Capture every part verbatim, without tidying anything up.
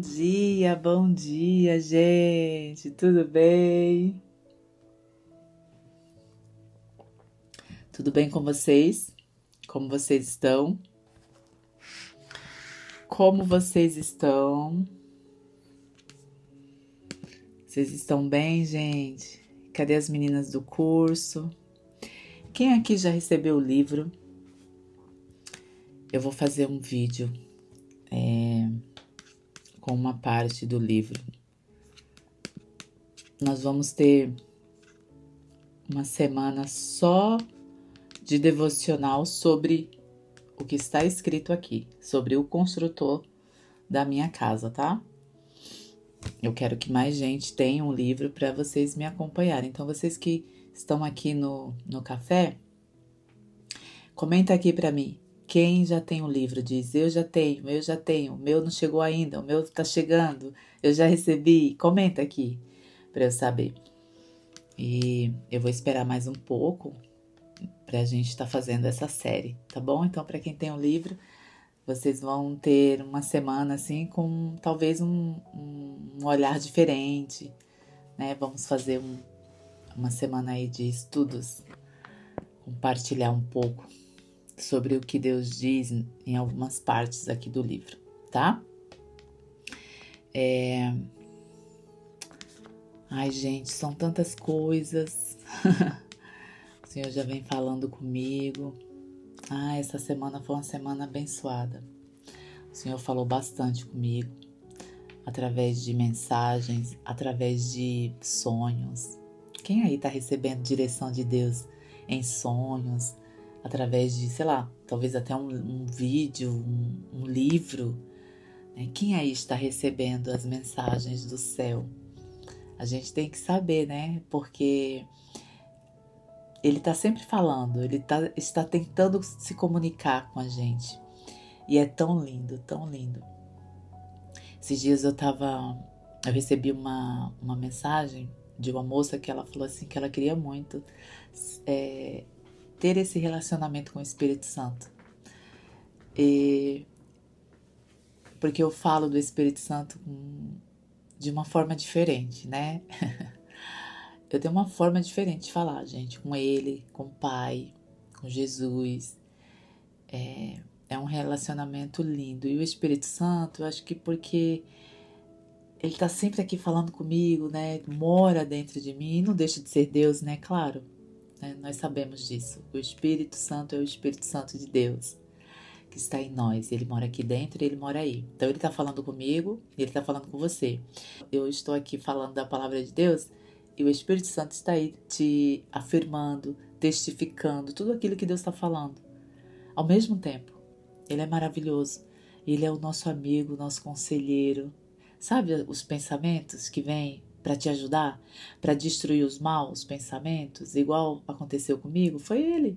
dia, bom dia, gente. Tudo bem? Tudo bem com vocês? Como vocês estão? Como vocês estão? Vocês estão bem, gente? Cadê as meninas do curso? Quem aqui já recebeu o livro? Eu vou fazer um vídeo é, com uma parte do livro. Nós vamos ter uma semana só de devocional sobre o que está escrito aqui, sobre o construtor da minha casa, tá? Eu quero que mais gente tenha um livro para vocês me acompanharem. Então, vocês que estão aqui no, no café, comenta aqui para mim. Quem já tem um livro diz, eu já tenho, eu já tenho, o meu não chegou ainda, o meu tá chegando, eu já recebi. Comenta aqui para eu saber. E eu vou esperar mais um pouco pra gente estar tá fazendo essa série, tá bom? Então, para quem tem um livro, vocês vão ter uma semana assim com talvez um, um olhar diferente, né? Vamos fazer um, uma semana aí de estudos, compartilhar um pouco sobre o que Deus diz em algumas partes aqui do livro, tá? É... Ai, gente, são tantas coisas. O Senhor já vem falando comigo. Ah, essa semana foi uma semana abençoada. O Senhor falou bastante comigo, através de mensagens, através de sonhos. Quem aí tá recebendo direção de Deus em sonhos, através de, sei lá, talvez até um, um vídeo, um, um livro, né? Quem aí está recebendo as mensagens do céu? A gente tem que saber, né? Porque Ele está sempre falando, Ele tá, está tentando se comunicar com a gente. E é tão lindo, tão lindo. Esses dias eu tava, eu recebi uma, uma mensagem de uma moça que ela falou assim que ela queria muito é, ter esse relacionamento com o Espírito Santo. E, porque eu falo do Espírito Santo de uma forma diferente, né? Eu tenho uma forma diferente de falar, gente, com Ele, com o Pai, com Jesus. É, é um relacionamento lindo. E o Espírito Santo, eu acho que porque Ele tá sempre aqui falando comigo, né? Mora dentro de mim e não deixa de ser Deus, né? Claro, né? Nós sabemos disso. O Espírito Santo é o Espírito Santo de Deus que está em nós. Ele mora aqui dentro e Ele mora aí. Então Ele tá falando comigo e Ele tá falando com você. Eu estou aqui falando da palavra de Deus e o Espírito Santo está aí te afirmando, testificando tudo aquilo que Deus está falando. Ao mesmo tempo, Ele é maravilhoso. Ele é o nosso amigo, o nosso conselheiro. Sabe os pensamentos que vêm para te ajudar, para destruir os maus pensamentos, igual aconteceu comigo? Foi Ele.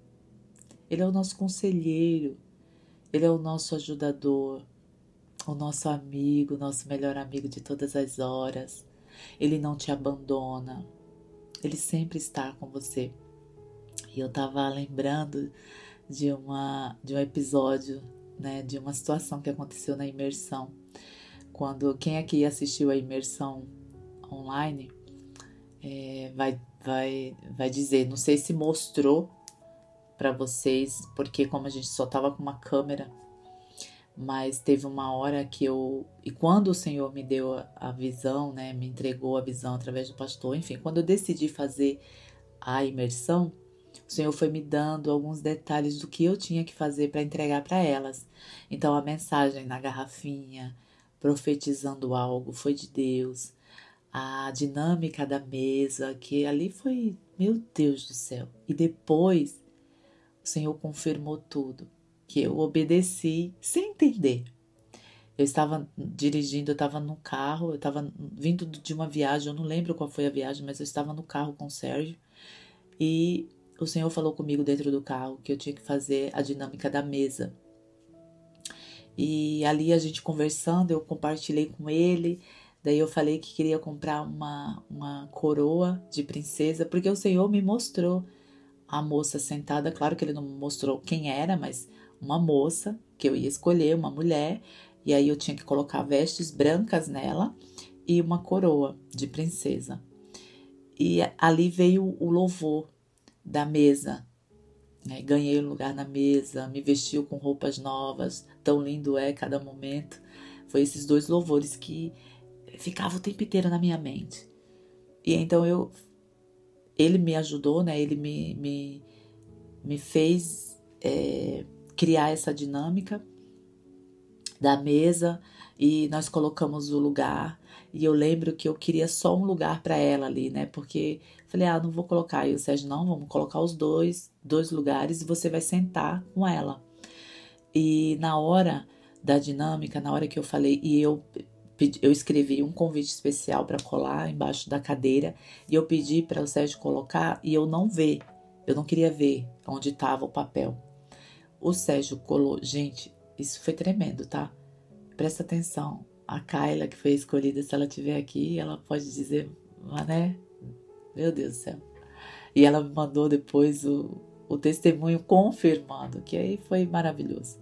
Ele é o nosso conselheiro. Ele é o nosso ajudador, o nosso amigo, o nosso melhor amigo de todas as horas. Ele não te abandona. Ele sempre está com você. E eu estava lembrando de, uma, de um episódio, né, de uma situação que aconteceu na imersão. Quando quem aqui assistiu a imersão online é, vai, vai, vai dizer, não sei se mostrou para vocês, porque como a gente só tava com uma câmera, mas teve uma hora que eu, e quando o Senhor me deu a, a visão, né, me entregou a visão através do pastor, enfim, quando eu decidi fazer a imersão, o Senhor foi me dando alguns detalhes do que eu tinha que fazer para entregar para elas. Então a mensagem na garrafinha, profetizando algo, foi de Deus. A dinâmica da mesa, que ali foi, meu Deus do céu. E depois o Senhor confirmou tudo, que eu obedeci sem entender. Eu estava dirigindo, eu estava no carro, eu estava vindo de uma viagem, eu não lembro qual foi a viagem, mas eu estava no carro com o Sérgio e o Senhor falou comigo dentro do carro que eu tinha que fazer a dinâmica da mesa. E ali a gente conversando, eu compartilhei com ele, daí eu falei que queria comprar uma, uma coroa de princesa, porque o Senhor me mostrou a moça sentada, claro que ele não mostrou quem era, mas uma moça que eu ia escolher, uma mulher, E aí eu tinha que colocar vestes brancas nela e uma coroa de princesa. E ali veio o louvor da mesa, né? Ganhei um lugar na mesa, me vestiu com roupas novas, tão lindo é cada momento. Foi esses dois louvores que ficavam o tempo inteiro na minha mente. E então eu, ele me ajudou, né? Ele me, me, me fez é, criar essa dinâmica da mesa e nós colocamos o lugar. E eu lembro que eu queria só um lugar para ela ali, né? Porque falei, ah, não vou colocar. E o Sérgio, não, vamos colocar os dois, dois lugares e você vai sentar com ela. E na hora da dinâmica, na hora que eu falei, e eu, eu escrevi um convite especial para colar embaixo da cadeira, e eu pedi para o Sérgio colocar e eu não ver, eu não queria ver onde estava o papel. O Sérgio colou, gente, isso foi tremendo, tá? Presta atenção. A Kayla, que foi escolhida, se ela estiver aqui, ela pode dizer, né? Meu Deus do céu. E ela me mandou depois o, o testemunho confirmando, que aí foi maravilhoso.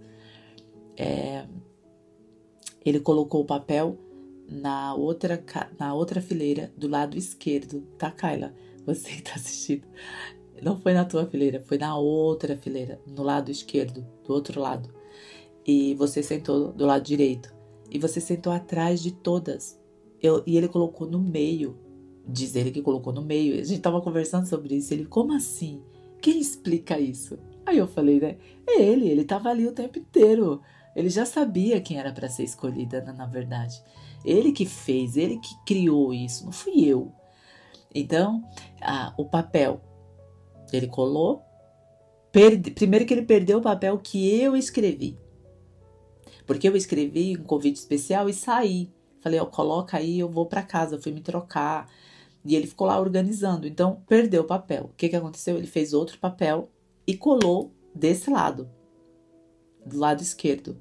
É, ele colocou o papel na outra, na outra fileira, do lado esquerdo, tá, Kayla? Você que tá assistindo. Não foi na tua fileira, foi na outra fileira, no lado esquerdo, do outro lado. E você sentou do lado direito. E você sentou atrás de todas. Eu, e ele colocou no meio. Diz ele que colocou no meio. A gente tava conversando sobre isso. Ele, como assim? Quem explica isso? Aí eu falei, né? É ele, ele tava ali o tempo inteiro. Ele já sabia quem era para ser escolhida, na verdade. Ele que fez, ele que criou isso, não fui eu. Então, ah, o papel, ele colou. Perde, primeiro que ele perdeu o papel que eu escrevi. Porque eu escrevi um convite especial e saí. Falei, ó, coloca aí, eu vou para casa, eu fui me trocar. E ele ficou lá organizando. Então, perdeu o papel. O que que aconteceu? Ele fez outro papel e colou desse lado. Do lado esquerdo.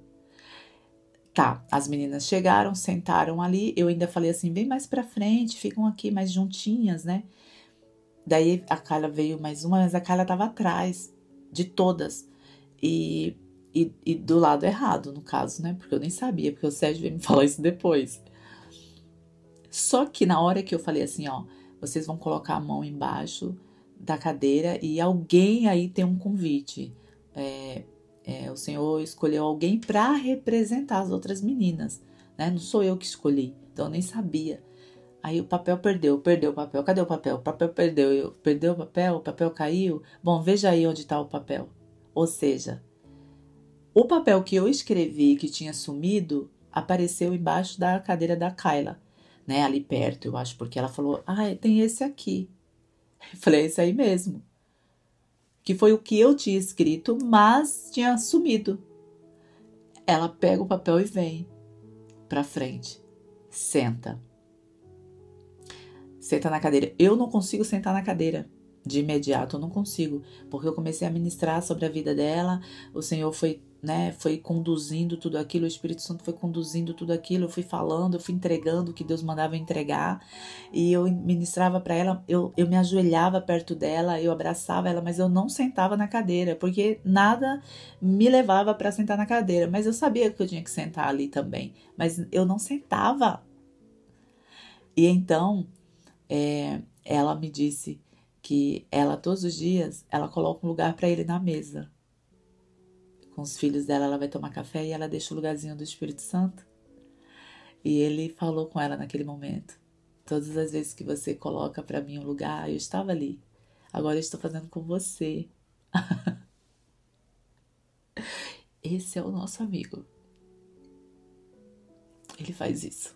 Tá, as meninas chegaram, sentaram ali. Eu ainda falei assim, vem mais pra frente, ficam aqui mais juntinhas, né? Daí a Kayla veio mais uma, mas a Kayla tava atrás de todas. E... E, e do lado errado, no caso, né? Porque eu nem sabia, porque o Sérgio veio me falar isso depois. Só que na hora que eu falei assim, ó, vocês vão colocar a mão embaixo da cadeira e alguém aí tem um convite. É, é, o Senhor escolheu alguém para representar as outras meninas, né? Não sou eu que escolhi, então eu nem sabia. Aí o papel perdeu, perdeu o papel. Cadê o papel? O papel perdeu, eu, perdeu o papel, o papel caiu. Bom, veja aí onde está o papel. Ou seja, o papel que eu escrevi que tinha sumido apareceu embaixo da cadeira da Kayla, né? Ali perto, eu acho, porque ela falou, ah, tem esse aqui. Eu falei, é esse aí mesmo. Que foi o que eu tinha escrito, mas tinha sumido. Ela pega o papel e vem pra frente. Senta. Senta na cadeira. Eu não consigo sentar na cadeira. De imediato, eu não consigo. Porque eu comecei a ministrar sobre a vida dela. O Senhor foi... né, foi conduzindo tudo aquilo, o Espírito Santo foi conduzindo tudo aquilo, eu fui falando, eu fui entregando o que Deus mandava eu entregar, e eu ministrava para ela, eu, eu me ajoelhava perto dela, eu abraçava ela, mas eu não sentava na cadeira, porque nada me levava para sentar na cadeira, mas eu sabia que eu tinha que sentar ali também, mas eu não sentava. E então, é, ela me disse que ela, todos os dias, ela coloca um lugar para ele na mesa. Com os filhos dela, ela vai tomar café e ela deixa o lugarzinho do Espírito Santo. E ele falou com ela naquele momento, todas as vezes que você coloca para mim um lugar, eu estava ali. Agora eu estou fazendo com você. Esse é o nosso amigo. Ele faz isso.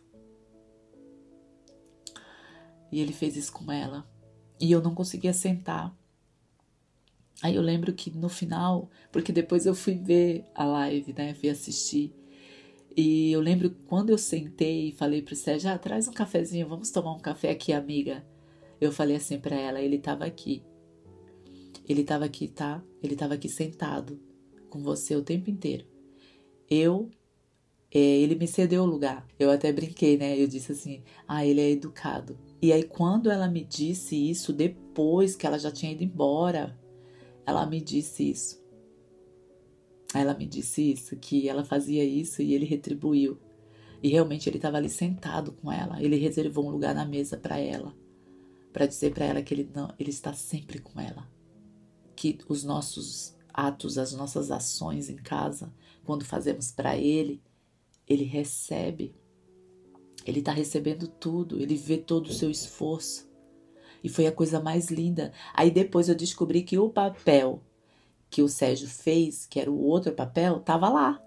E ele fez isso com ela. E eu não conseguia sentar. Aí eu lembro que no final, porque depois eu fui ver a live, né, fui assistir, e eu lembro quando eu sentei e falei pro Sérgio, ah, traz um cafezinho, vamos tomar um café aqui, amiga. Eu falei assim pra ela, ele tava aqui, ele tava aqui, tá? Ele tava aqui sentado com você o tempo inteiro. Eu, é, ele me cedeu o lugar, eu até brinquei, né, eu disse assim, ah, ele é educado. E aí quando ela me disse isso, depois que ela já tinha ido embora, ela me disse isso. Aí ela me disse isso, que ela fazia isso e ele retribuiu. E realmente ele estava ali sentado com ela. Ele reservou um lugar na mesa para ela, para dizer para ela que ele não, ele está sempre com ela. Que os nossos atos, as nossas ações em casa, quando fazemos para ele, ele recebe. Ele está recebendo tudo, ele vê todo o seu esforço. E foi a coisa mais linda. Aí depois eu descobri que o papel que o Sérgio fez, que era o outro papel, estava lá.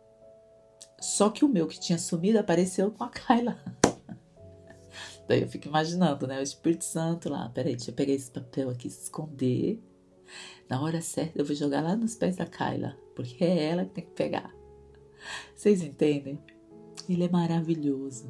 Só que o meu que tinha sumido apareceu com a Kayla. Daí eu fico imaginando, né? O Espírito Santo lá. Peraí, deixa eu pegar esse papel aqui, esconder. Na hora certa eu vou jogar lá nos pés da Kayla. Porque é ela que tem que pegar. Vocês entendem? Ele é maravilhoso.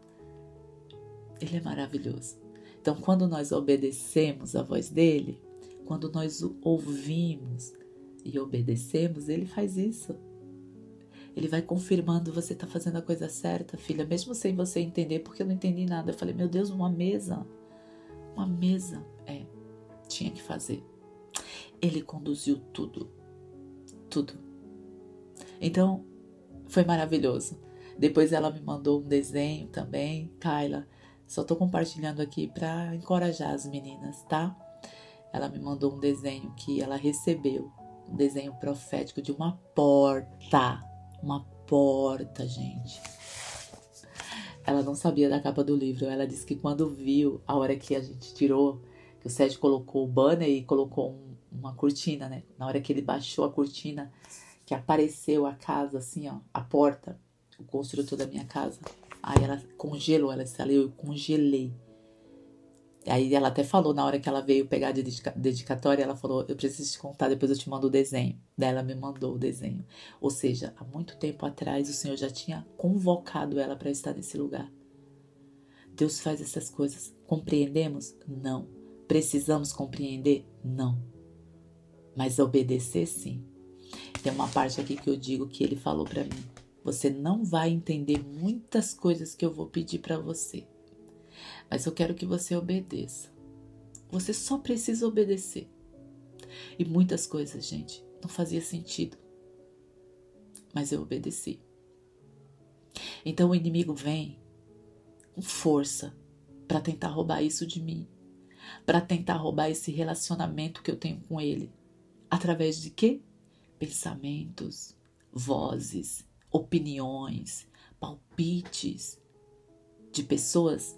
Ele é maravilhoso. Então, quando nós obedecemos a voz dele, quando nós o ouvimos e obedecemos, ele faz isso. Ele vai confirmando, você está fazendo a coisa certa, filha, mesmo sem você entender, porque eu não entendi nada. Eu falei, meu Deus, uma mesa, uma mesa. É, tinha que fazer. Ele conduziu tudo, tudo. Então, foi maravilhoso. Depois ela me mandou um desenho também, Kayla. Só tô compartilhando aqui para encorajar as meninas, tá? Ela me mandou um desenho que ela recebeu, um desenho profético de uma porta, uma porta, gente. Ela não sabia da capa do livro. Ela disse que quando viu, a hora que a gente tirou, que o Sérgio colocou o banner e colocou um, uma cortina, né? Na hora que ele baixou a cortina, que apareceu a casa, assim, ó, a porta, o construtor da minha casa. Aí ela congelou, ela disse, eu congelei. Aí ela até falou, na hora que ela veio pegar a dedica- dedicatória, ela falou, eu preciso te contar, depois eu te mando o desenho. Daí ela me mandou o desenho. Ou seja, há muito tempo atrás o Senhor já tinha convocado ela para estar nesse lugar. Deus faz essas coisas. Compreendemos? Não. Precisamos compreender? Não. Mas obedecer, sim. Tem uma parte aqui que eu digo que ele falou para mim. Você não vai entender muitas coisas que eu vou pedir para você. Mas eu quero que você obedeça. Você só precisa obedecer. E muitas coisas, gente, não fazia sentido. Mas eu obedeci. Então o inimigo vem com força para tentar roubar isso de mim. Para tentar roubar esse relacionamento que eu tenho com ele. Através de quê? Pensamentos, vozes, opiniões, palpites de pessoas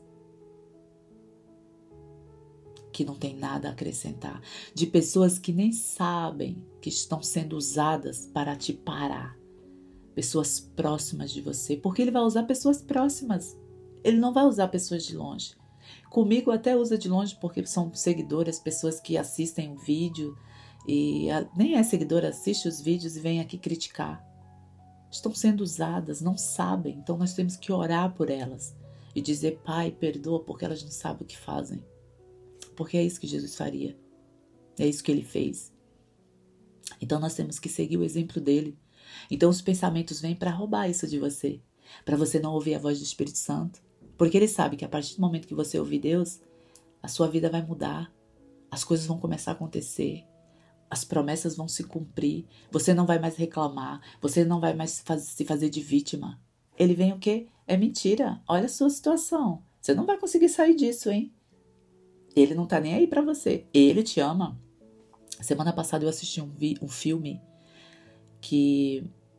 que não tem nada a acrescentar, de pessoas que nem sabem que estão sendo usadas para te parar, pessoas próximas de você, porque ele vai usar pessoas próximas, ele não vai usar pessoas de longe. Comigo até usa de longe porque são seguidoras, pessoas que assistem o vídeo e a, nem é seguidora, assiste os vídeos e vem aqui criticar. Estão sendo usadas, não sabem, então nós temos que orar por elas e dizer, Pai, perdoa porque elas não sabem o que fazem. Porque é isso que Jesus faria. É isso que ele fez. Então nós temos que seguir o exemplo dele. Então os pensamentos vêm para roubar isso de você. Para você não ouvir a voz do Espírito Santo. Porque ele sabe que a partir do momento que você ouvir Deus, a sua vida vai mudar. As coisas vão começar a acontecer. As promessas vão se cumprir. Você não vai mais reclamar. Você não vai mais faz, se fazer de vítima. Ele vem o quê? É mentira. Olha a sua situação. Você não vai conseguir sair disso, hein? Ele não tá nem aí pra você. Ele te ama. Semana passada eu assisti um, vi, um filme que...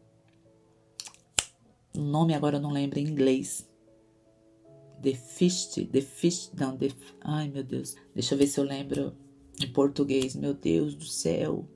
O nome agora eu não lembro em inglês. The Fist. The Fist. Não, The... Ai, meu Deus. Deixa eu ver se eu lembro em português. Meu Deus do céu.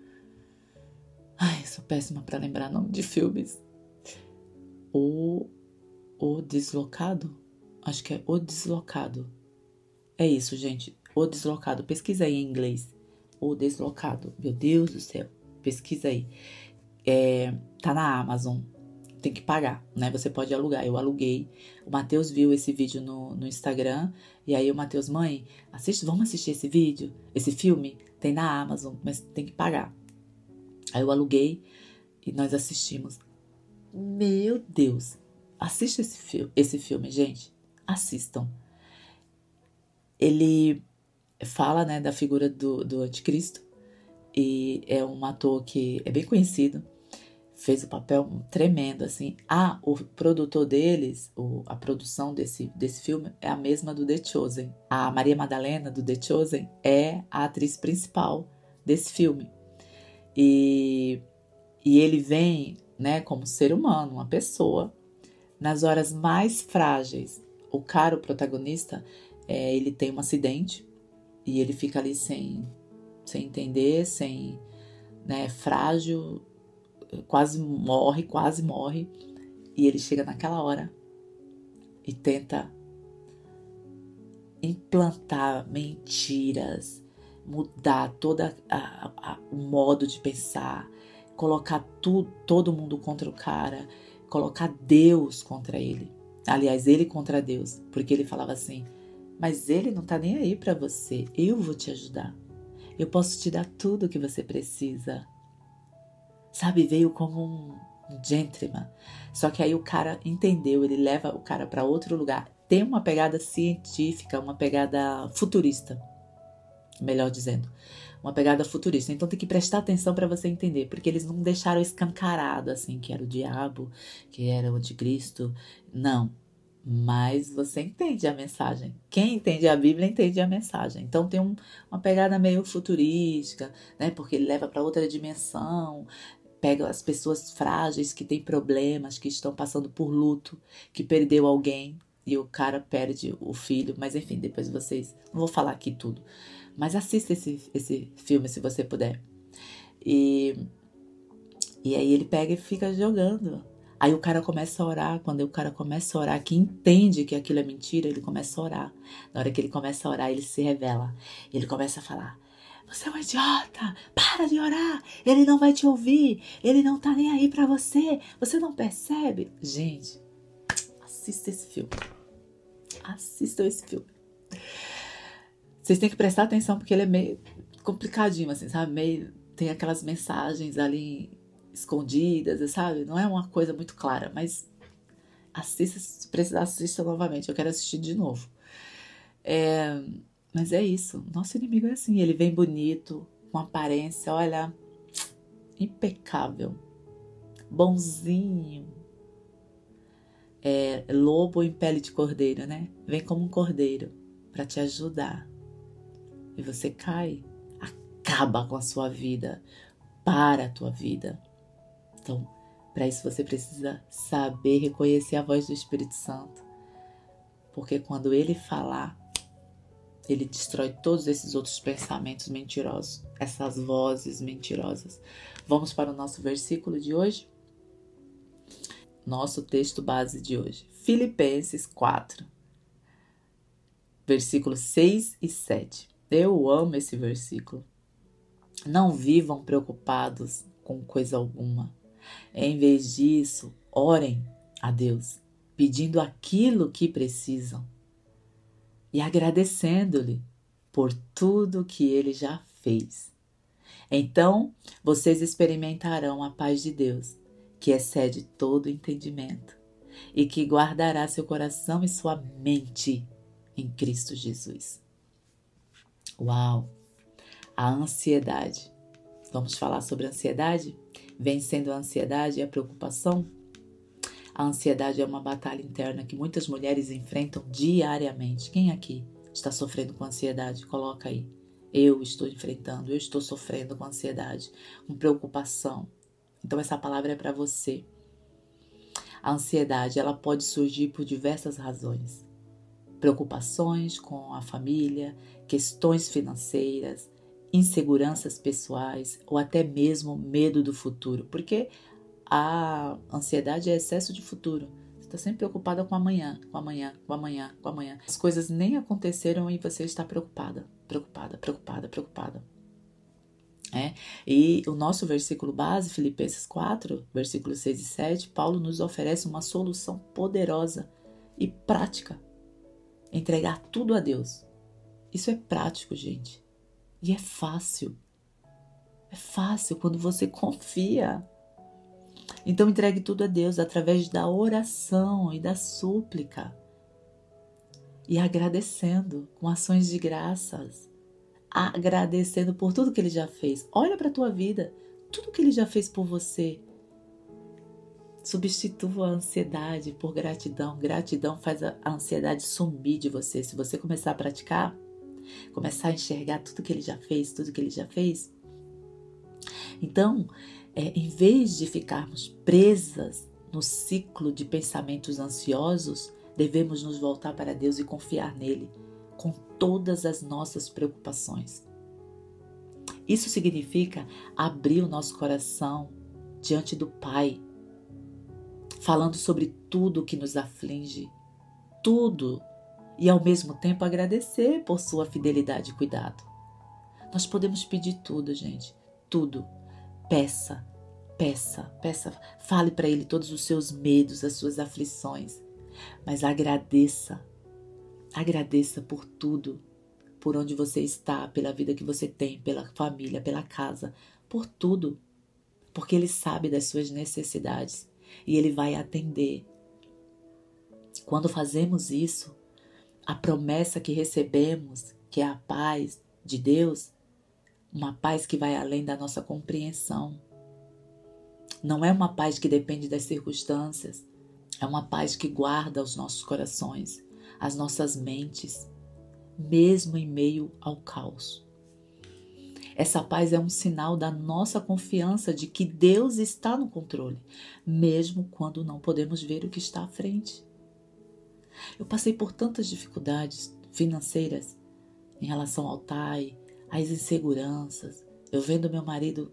Ai, sou péssima pra lembrar nome de filmes. O... O Deslocado? Acho que é O Deslocado. É isso, gente. O Deslocado. Pesquisa aí em inglês. O Deslocado. Meu Deus do céu. Pesquisa aí. É, tá na Amazon. Tem que pagar, né? Você pode alugar. Eu aluguei. O Matheus viu esse vídeo no, no Instagram. E aí o Matheus, mãe, assiste, vamos assistir esse vídeo? Esse filme? Tem na Amazon, mas tem que pagar. Aí eu aluguei e nós assistimos. Meu Deus. Assista esse, fi- esse filme, gente. Assistam. Ele fala, né, da figura do, do anticristo e é um ator que é bem conhecido fez o papel tremendo, assim. Ah, o produtor deles, o, a produção desse, desse filme é a mesma do The Chosen. A Maria Madalena, do The Chosen, é a atriz principal desse filme. E, e ele vem, né, como ser humano, uma pessoa, nas horas mais frágeis. O cara, o protagonista, é, ele tem um acidente e ele fica ali sem, sem entender, sem, né, frágil, quase morre, quase morre. E ele chega naquela hora e tenta implantar mentiras, mudar todo o modo de pensar, colocar tudo, todo mundo contra o cara, colocar Deus contra ele. Aliás, ele contra Deus, porque ele falava assim, mas ele não tá nem aí pra você, eu vou te ajudar. Eu posso te dar tudo o que você precisa. Sabe, veio como um gentleman. Só que aí o cara entendeu, ele leva o cara para outro lugar. Tem uma pegada científica, uma pegada futurista, melhor dizendo. Uma pegada futurista. Então tem que prestar atenção para você entender, porque eles não deixaram escancarado assim, que era o diabo, que era o anticristo. Não. Mas você entende a mensagem. Quem entende a Bíblia entende a mensagem. Então tem um, uma pegada meio futurística, né? Porque ele leva para outra dimensão. Pega as pessoas frágeis que têm problemas, que estão passando por luto, que perdeu alguém e o cara perde o filho. Mas enfim, depois vocês... Não vou falar aqui tudo. Mas assista esse, esse filme se você puder. E, e aí ele pega e fica jogando. Aí o cara começa a orar. Quando o cara começa a orar, que entende que aquilo é mentira, ele começa a orar. Na hora que ele começa a orar, ele se revela. Ele começa a falar... Você é um idiota, para de orar, ele não vai te ouvir, ele não tá nem aí pra você, você não percebe? Gente, assista esse filme, assistam esse filme. Vocês têm que prestar atenção porque ele é meio complicadinho, assim, sabe? Meio, tem aquelas mensagens ali escondidas, sabe? Não é uma coisa muito clara, mas assista, se precisar assista novamente, eu quero assistir de novo. É... Mas é isso, nosso inimigo é assim, ele vem bonito, com aparência, olha, impecável, bonzinho, é lobo em pele de cordeiro, né? Vem como um cordeiro para te ajudar. E você cai, acaba com a sua vida, para a tua vida. Então, para isso você precisa saber reconhecer a voz do Espírito Santo, porque quando ele falar, ele destrói todos esses outros pensamentos mentirosos, essas vozes mentirosas. Vamos para o nosso versículo de hoje? Nosso texto base de hoje. Filipenses quatro, versículos seis e sete. Eu amo esse versículo. Não vivam preocupados com coisa alguma. Em vez disso, orem a Deus, pedindo aquilo que precisam. E agradecendo-lhe por tudo que ele já fez. Então, vocês experimentarão a paz de Deus, que excede todo entendimento, e que guardará seu coração e sua mente em Cristo Jesus. Uau! A ansiedade. Vamos falar sobre ansiedade? Vencendo a ansiedade e a preocupação? A ansiedade é uma batalha interna que muitas mulheres enfrentam diariamente. Quem aqui está sofrendo com ansiedade? Coloca aí. Eu estou enfrentando, eu estou sofrendo com ansiedade, com preocupação. Então essa palavra é para você. A ansiedade, ela pode surgir por diversas razões. Preocupações com a família, questões financeiras, inseguranças pessoais ou até mesmo medo do futuro. Porque a ansiedade é excesso de futuro. Você está sempre preocupada com amanhã, com amanhã, com amanhã, com amanhã. As coisas nem aconteceram e você está preocupada, preocupada, preocupada, preocupada. É? E o nosso versículo base, Filipenses quatro, versículos seis e sete, Paulo nos oferece uma solução poderosa e prática. Entregar tudo a Deus. Isso é prático, gente. E é fácil. É fácil quando você confia. Então entregue tudo a Deus através da oração e da súplica. E agradecendo com ações de graças. Agradecendo por tudo que Ele já fez. Olha para a tua vida. Tudo que Ele já fez por você. Substitua a ansiedade por gratidão. Gratidão faz a ansiedade sumir de você. Se você começar a praticar, começar a enxergar tudo que ele já fez, tudo que ele já fez. Então, é, em vez de ficarmos presas no ciclo de pensamentos ansiosos, devemos nos voltar para Deus e confiar nele com todas as nossas preocupações. Isso significa abrir o nosso coração diante do Pai, falando sobre tudo que nos aflige, tudo, e ao mesmo tempo agradecer por sua fidelidade e cuidado. Nós podemos pedir tudo, gente, tudo. Peça, peça, peça, fale para Ele todos os seus medos, as suas aflições, mas agradeça, agradeça por tudo, por onde você está, pela vida que você tem, pela família, pela casa, por tudo, porque Ele sabe das suas necessidades e Ele vai atender. Quando fazemos isso, a promessa que recebemos, que é a paz de Deus, uma paz que vai além da nossa compreensão. Não é uma paz que depende das circunstâncias, é uma paz que guarda os nossos corações, as nossas mentes, mesmo em meio ao caos. Essa paz é um sinal da nossa confiança de que Deus está no controle, mesmo quando não podemos ver o que está à frente. Eu passei por tantas dificuldades financeiras em relação ao T A I, as inseguranças, eu vendo meu marido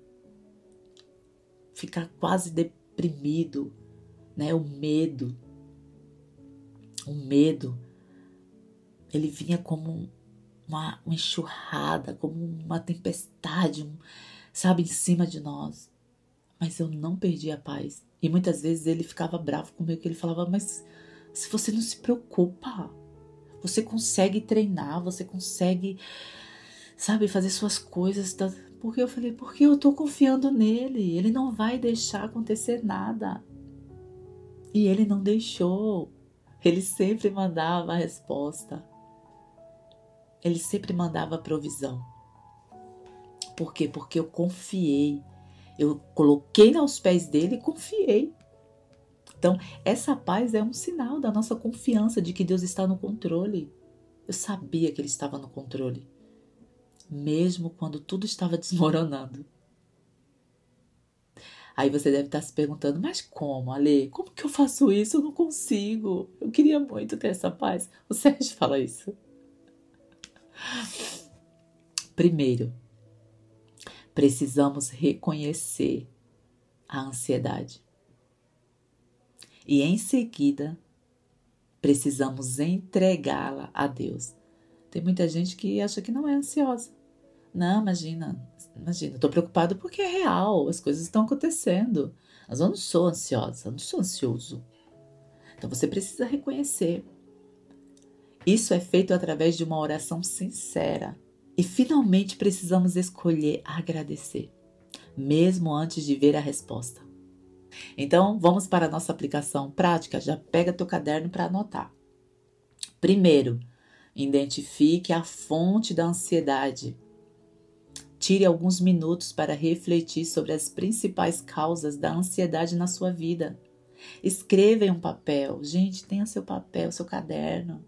ficar quase deprimido, né? O medo, o medo, ele vinha como uma, uma enxurrada, como uma tempestade, um, sabe, em cima de nós. Mas eu não perdi a paz. E muitas vezes ele ficava bravo comigo, que ele falava, mas se você não se preocupa, você consegue treinar, você consegue, sabe, fazer suas coisas. Tá? Porque eu falei, porque eu tô confiando nele, ele não vai deixar acontecer nada. E ele não deixou, ele sempre mandava a resposta, ele sempre mandava a provisão. Por quê? Porque eu confiei, eu coloquei aos pés dele e confiei. Então, essa paz é um sinal da nossa confiança de que Deus está no controle. Eu sabia que Ele estava no controle, mesmo quando tudo estava desmoronando. Aí você deve estar se perguntando, mas como, Ale? Como que eu faço isso? Eu não consigo. Eu queria muito ter essa paz. O Sérgio fala isso. Primeiro, precisamos reconhecer a ansiedade. E em seguida, precisamos entregá-la a Deus. Tem muita gente que acha que não é ansiosa. Não, imagina, imagina, estou preocupado porque é real, as coisas estão acontecendo. Mas eu não sou ansiosa, eu não sou ansioso. Então você precisa reconhecer. Isso é feito através de uma oração sincera. E finalmente precisamos escolher agradecer, mesmo antes de ver a resposta. Então, vamos para a nossa aplicação prática. Já pega teu caderno para anotar. Primeiro, identifique a fonte da ansiedade. Tire alguns minutos para refletir sobre as principais causas da ansiedade na sua vida. Escreva em um papel. Gente, tenha seu papel, seu caderno.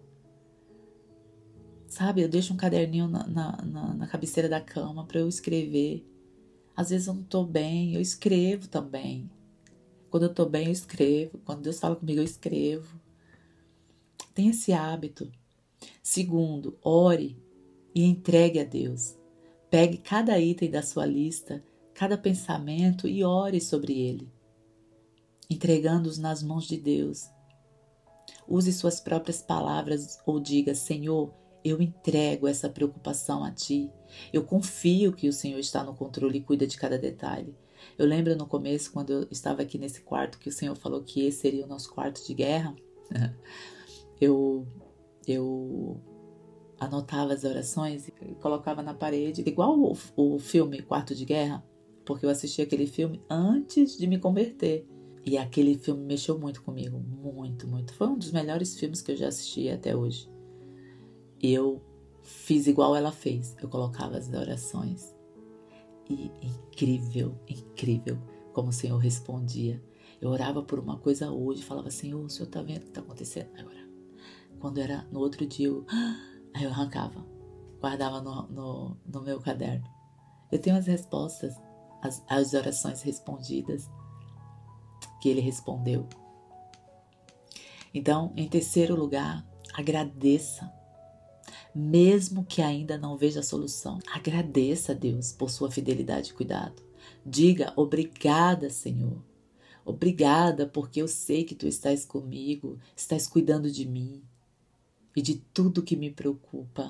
Sabe, eu deixo um caderninho na, na, na, na cabeceira da cama para eu escrever. Às vezes eu não estou bem, eu escrevo também. Quando eu estou bem, eu escrevo. Quando Deus fala comigo, eu escrevo. Tenha esse hábito. Segundo, ore e entregue a Deus. Pegue cada item da sua lista, cada pensamento e ore sobre ele, entregando-os nas mãos de Deus. Use suas próprias palavras ou diga, Senhor, eu entrego essa preocupação a Ti. Eu confio que o Senhor está no controle e cuida de cada detalhe. Eu lembro no começo, quando eu estava aqui nesse quarto, que o Senhor falou que esse seria o nosso quarto de guerra. eu... eu anotava as orações e colocava na parede, igual o, o filme Quarto de Guerra, porque eu assisti aquele filme antes de me converter. E aquele filme mexeu muito comigo, muito, muito. Foi um dos melhores filmes que eu já assisti até hoje. E eu fiz igual ela fez, eu colocava as orações. E incrível, incrível como o Senhor respondia. Eu orava por uma coisa hoje, falava, Senhor, o Senhor está vendo o que está acontecendo agora? Quando era no outro dia, eu, aí eu arrancava, guardava no, no, no meu caderno. Eu tenho as respostas, as, as orações respondidas, que ele respondeu. Então, em terceiro lugar, agradeça. Mesmo que ainda não veja a solução, agradeça a Deus por sua fidelidade e cuidado. Diga, obrigada, Senhor. Obrigada porque eu sei que Tu estás comigo, estás cuidando de mim e de tudo que me preocupa.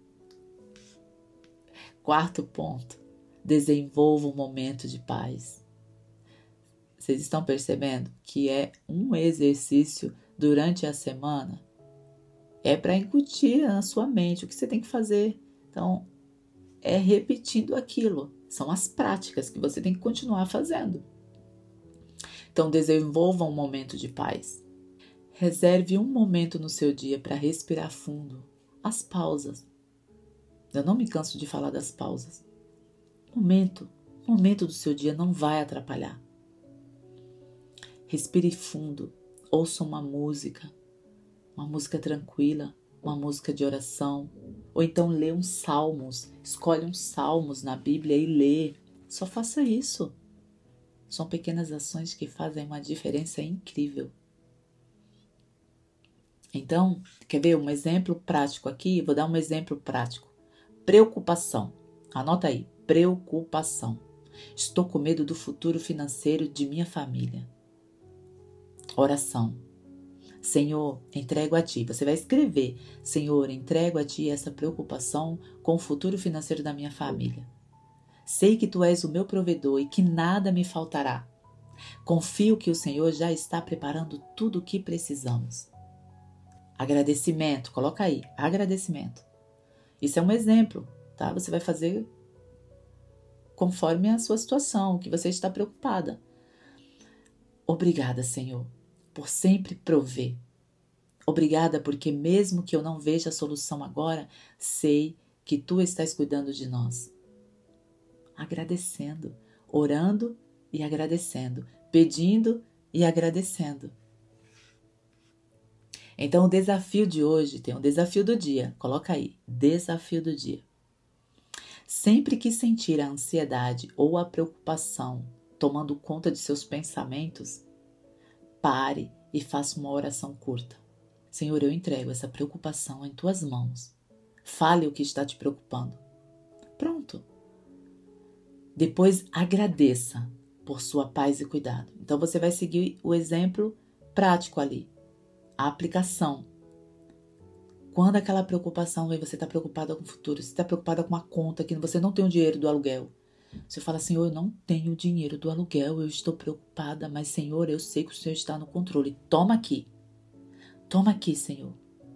Quarto ponto, desenvolva um momento de paz. Vocês estão percebendo que é um exercício durante a semana? É para incutir na sua mente o que você tem que fazer. Então, é repetindo aquilo. São as práticas que você tem que continuar fazendo. Então, desenvolva um momento de paz. Reserve um momento no seu dia para respirar fundo. As pausas. Eu não me canso de falar das pausas. Momento. Momento do seu dia não vai atrapalhar. Respire fundo. Ouça uma música. Uma música tranquila, uma música de oração, ou então lê uns salmos, escolhe uns salmos na Bíblia e lê. Só faça isso. São pequenas ações que fazem uma diferença incrível. Então, quer ver um exemplo prático aqui? Vou dar um exemplo prático. Preocupação. Anota aí, preocupação. Estou com medo do futuro financeiro de minha família. Oração. Senhor, entrego a Ti. Você vai escrever, Senhor, entrego a Ti essa preocupação com o futuro financeiro da minha família. Sei que Tu és o meu provedor e que nada me faltará. Confio que o Senhor já está preparando tudo o que precisamos. Agradecimento, coloca aí, agradecimento. Isso é um exemplo, tá? Você vai fazer conforme a sua situação, o que você está preocupada. Obrigada, Senhor, por sempre prover. Obrigada porque mesmo que eu não veja a solução agora, sei que Tu estás cuidando de nós. Agradecendo, orando e agradecendo, pedindo e agradecendo. Então o desafio de hoje tem um desafio do dia, coloca aí, desafio do dia. Sempre que sentir a ansiedade ou a preocupação tomando conta de seus pensamentos, pare e faça uma oração curta. Senhor, eu entrego essa preocupação em Tuas mãos. Fale o que está te preocupando. Pronto. Depois agradeça por sua paz e cuidado. Então você vai seguir o exemplo prático ali. A aplicação. Quando aquela preocupação vem, você está preocupada com o futuro, você está preocupada com a conta, que você não tem o dinheiro do aluguel. Você fala, Senhor, eu não tenho o dinheiro do aluguel, eu estou preocupada, mas Senhor, eu sei que o Senhor está no controle. Toma aqui. Toma aqui, Senhor.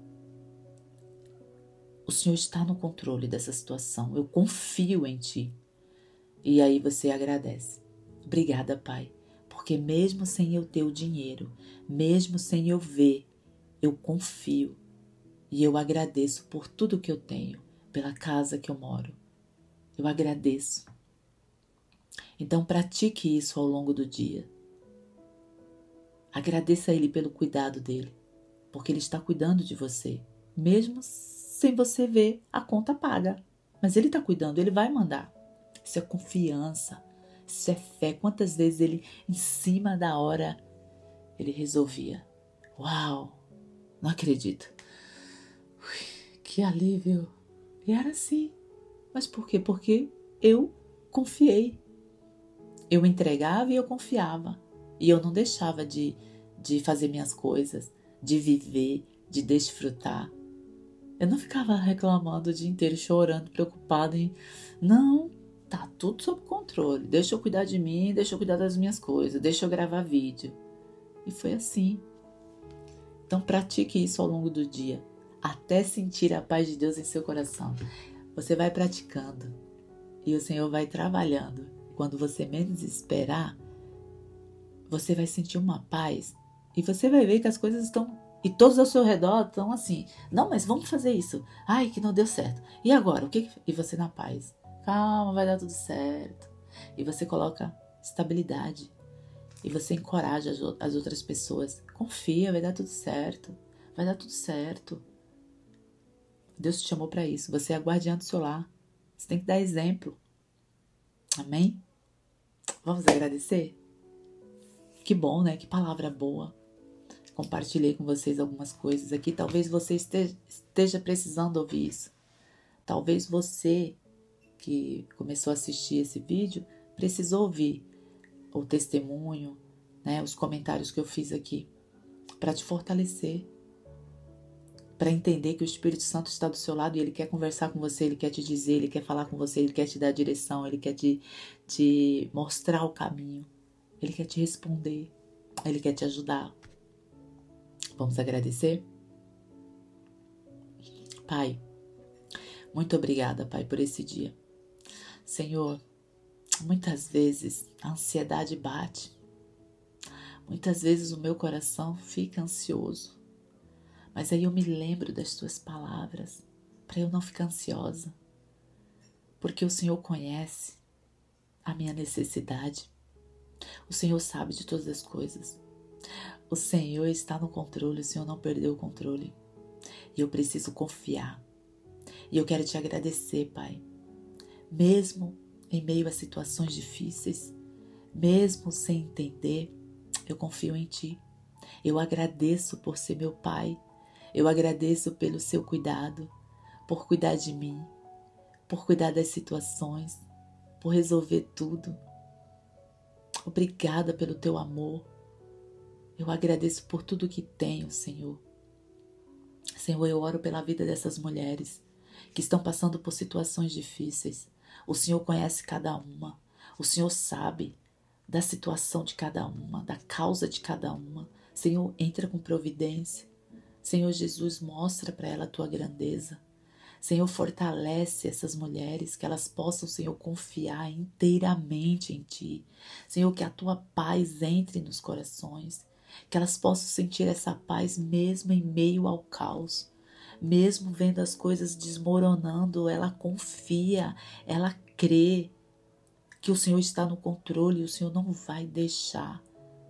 O Senhor está no controle dessa situação. Eu confio em Ti. E aí você agradece. Obrigada, Pai, porque mesmo sem eu ter o dinheiro, mesmo sem eu ver, eu confio e eu agradeço por tudo que eu tenho, pela casa que eu moro. Eu agradeço. Então pratique isso ao longo do dia. Agradeça a Ele pelo cuidado dele, porque Ele está cuidando de você, mesmo sem você ver a conta paga. Mas Ele está cuidando, Ele vai mandar. Isso é confiança, isso é fé. Quantas vezes Ele, em cima da hora, Ele resolvia. Uau, não acredito. Ui, que alívio. E era assim. Mas por quê? Porque eu confiei. Eu entregava e eu confiava. E eu não deixava de, de fazer minhas coisas, de viver, de desfrutar. Eu não ficava reclamando o dia inteiro, chorando, preocupada em... Não, tá tudo sob controle. Deixa eu cuidar de mim, deixa eu cuidar das minhas coisas, deixa eu gravar vídeo. E foi assim. Então pratique isso ao longo do dia, até sentir a paz de Deus em seu coração. Você vai praticando e o Senhor vai trabalhando. Quando você menos esperar, você vai sentir uma paz e você vai ver que as coisas estão... E todos ao seu redor estão assim, não, mas vamos fazer isso. Ai, que não deu certo. E agora? O que? E você na paz. Calma, vai dar tudo certo. E você coloca estabilidade. E você encoraja as, as outras pessoas. Confia, vai dar tudo certo. Vai dar tudo certo. Deus te chamou para isso. Você é a guardiã do seu lar. Você tem que dar exemplo. Amém? Vamos agradecer? Que bom, né? Que palavra boa. Compartilhei com vocês algumas coisas aqui. Talvez você esteja, esteja precisando ouvir isso. Talvez você que começou a assistir esse vídeo precisou ouvir o testemunho, né, os comentários que eu fiz aqui, para te fortalecer, para entender que o Espírito Santo está do seu lado e ele quer conversar com você, ele quer te dizer, ele quer falar com você, ele quer te dar direção, ele quer te, te mostrar o caminho, ele quer te responder, ele quer te ajudar. Vamos agradecer? Pai, muito obrigada, Pai, por esse dia. Senhor, muitas vezes a ansiedade bate, muitas vezes o meu coração fica ansioso, mas aí eu me lembro das tuas palavras para eu não ficar ansiosa, porque o Senhor conhece a minha necessidade, o Senhor sabe de todas as coisas, o Senhor está no controle, o Senhor não perdeu o controle e eu preciso confiar e eu quero te agradecer, Pai, mesmo em meio a situações difíceis, mesmo sem entender, eu confio em Ti. Eu agradeço por ser meu Pai. Eu agradeço pelo seu cuidado, por cuidar de mim, por cuidar das situações, por resolver tudo. Obrigada pelo Teu amor. Eu agradeço por tudo que tenho, Senhor. Senhor, eu oro pela vida dessas mulheres que estão passando por situações difíceis. O Senhor conhece cada uma. O Senhor sabe da situação de cada uma, da causa de cada uma. Senhor, entra com providência. Senhor Jesus, mostra para ela a tua grandeza. Senhor, fortalece essas mulheres, que elas possam, Senhor, confiar inteiramente em Ti. Senhor, que a tua paz entre nos corações, que elas possam sentir essa paz mesmo em meio ao caos. Mesmo vendo as coisas desmoronando, ela confia, ela crê que o Senhor está no controle e o Senhor não vai deixar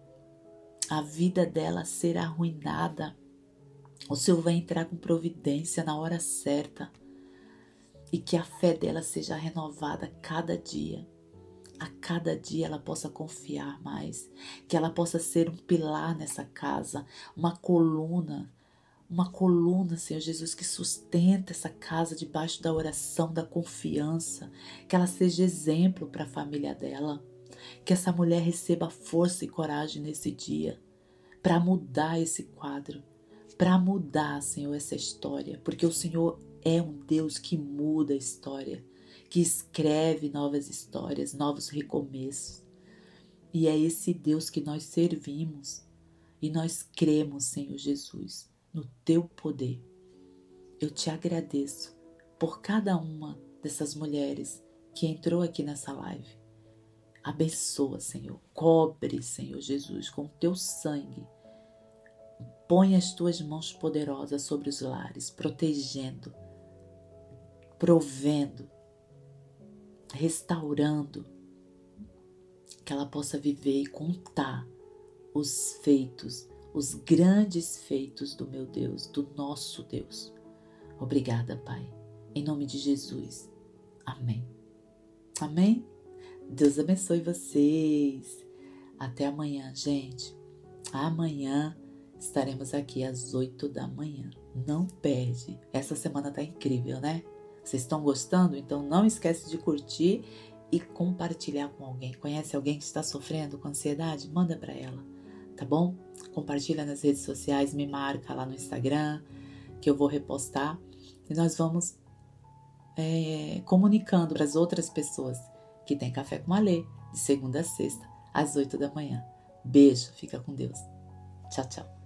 a vida dela ser arruinada. O Senhor vai entrar com providência na hora certa e que a fé dela seja renovada a cada dia. A cada dia ela possa confiar mais, que ela possa ser um pilar nessa casa, uma coluna, uma coluna, Senhor Jesus, que sustenta essa casa debaixo da oração, da confiança, que ela seja exemplo para a família dela, que essa mulher receba força e coragem nesse dia para mudar esse quadro, para mudar, Senhor, essa história, porque o Senhor é um Deus que muda a história, que escreve novas histórias, novos recomeços. E é esse Deus que nós servimos e nós cremos, Senhor Jesus, no Teu poder. Eu te agradeço por cada uma dessas mulheres que entrou aqui nessa live. Abençoa, Senhor, cobre, Senhor Jesus, com o Teu sangue. Põe as Tuas mãos poderosas sobre os lares, protegendo, provendo, restaurando, que ela possa viver e contar os feitos, os grandes feitos do meu Deus, do nosso Deus. Obrigada, Pai, em nome de Jesus. Amém. Amém? Deus abençoe vocês. Até amanhã, gente. Amanhã estaremos aqui às oito da manhã. Não perde. Essa semana tá incrível, né? Vocês estão gostando? Então não esquece de curtir e compartilhar com alguém. Conhece alguém que está sofrendo com ansiedade? Manda para ela, tá bom? Compartilha nas redes sociais, me marca lá no Instagram, que eu vou repostar. E nós vamos é, comunicando para as outras pessoas que tem Café com Alê, de segunda a sexta, às oito da manhã. Beijo, fica com Deus. Tchau, tchau.